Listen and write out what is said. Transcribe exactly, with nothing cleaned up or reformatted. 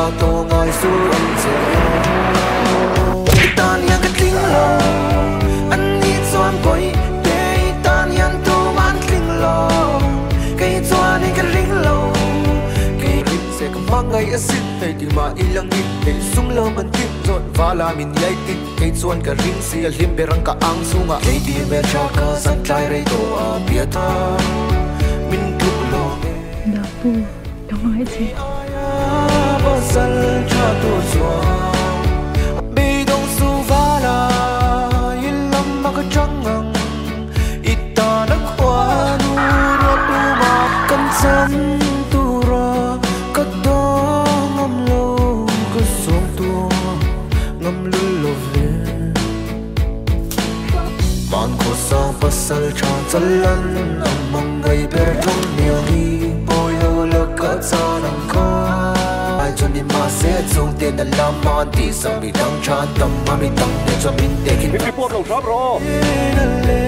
tô ngồi xuống anh chờ ta nhang cái linh lo anh đi choan quay để ta nhang tô man linh lo cái choan đi cái linh lo cái linh sẽ cầm mang ngày ở xin thầy thì mà ilang ít thầy sung lơ mình tiếp rồi và là mình dây tin cái choan cái linh xia lim berang ka ang sunga cái đi về cha ka san trai rei to a bia ta mình thúc lo đã bu đâu nói gì pasal jatuh suam bidong suvala ilam makacangang ita nakwanu ratuma kansan tura kadang ngamlo kasong tu ngamlulovle man ko sa pasal chansalan amang gai berjong niyangi boyo lakat sa nangka cho nên mà sẽ dùng tiền để làm món thì sao bị đắng cha tâm mà bị tâm để cho mình để khi พี่พี่พวกเราครับรอ